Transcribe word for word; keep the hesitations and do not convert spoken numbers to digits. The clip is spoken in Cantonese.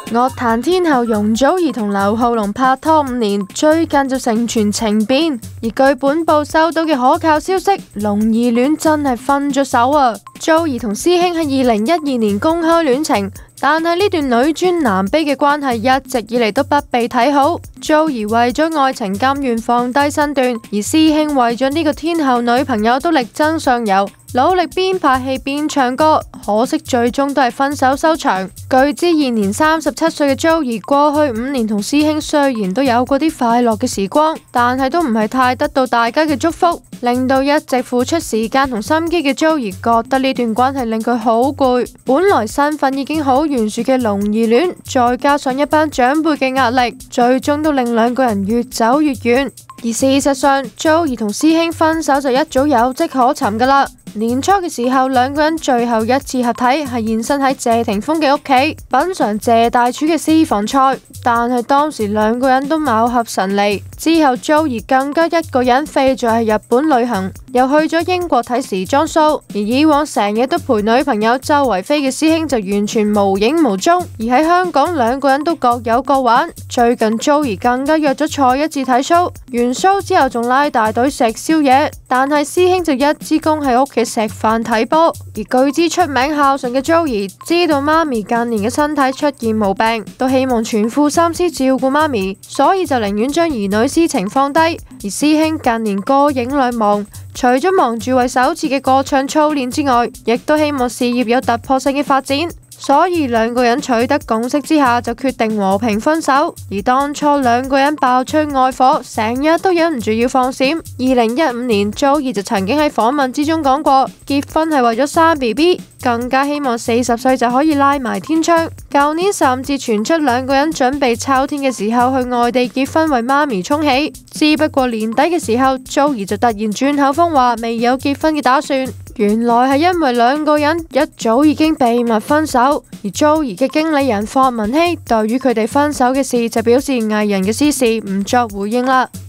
樂壇天后容祖兒同劉浩龍拍拖五年，最近就成傳情變。而據本報收到嘅可靠消息，龍兒戀真係分咗手啊！祖兒同師兄喺二零一二年公開戀情，但係呢段女尊男卑嘅關係一直以嚟都不被睇好。祖兒為咗愛情甘願放低身段，而師兄為咗呢個天后女朋友都力爭上游，努力邊拍戲邊唱歌，可惜最終都係分手收場。據知現年三十七歲嘅祖兒，過去五年同師兄雖然都有過啲快樂嘅時光，但係都唔係太得到大家嘅祝福，令到一直付出時間同心機嘅祖兒覺得呢段關係令佢好攰。本來身份已經好懸殊嘅龍兒戀，再加上一班長輩嘅壓力，最終都令兩個人越走越遠。而事實上，祖兒同師兄分手就一早有跡可尋噶啦。年初嘅時候，兩個人最後一次合體係現身喺謝霆鋒嘅屋企，品嘗謝大廚嘅私房菜。但係當時兩個人都貌合神離，之後祖兒更加一個人飛咗去日本旅行，又去咗英國睇時裝 show。而以往成日都陪女朋友周圍飛嘅師兄就完全無影無蹤。而喺香港，兩個人都各有各玩。最近祖兒更加約咗蔡一智睇 show， 完 show 之後仲拉大隊食宵夜。但係師兄就一支公喺屋企食飯睇波。而據知出名孝順嘅祖兒知道媽咪近年嘅身體出現毛病，都希望全副心思照顧媽咪，所以就寧願將兒女私情放低。而師兄近年歌影兩忙，除咗忙住為首次嘅歌唱操練之外，亦都希望事業有突破性嘅發展。所以兩個人取得共識之下，就決定和平分手。而當初兩個人爆出愛火，成日都忍唔住要放閃。二零一五年，祖兒就曾經喺訪問之中講過，結婚係為咗生 B B， 更加希望四十歲就可以拉埋天窗。舊年甚至傳出兩個人準備秋天嘅時候去外地結婚，為媽咪沖喜。只不過年底嘅時候，祖兒就突然轉口風話未有結婚嘅打算。原來係因為兩個人一早已經秘密分手，而祖兒嘅經理人霍文希對於佢哋分手嘅事就表示藝人嘅私事唔作回應啦。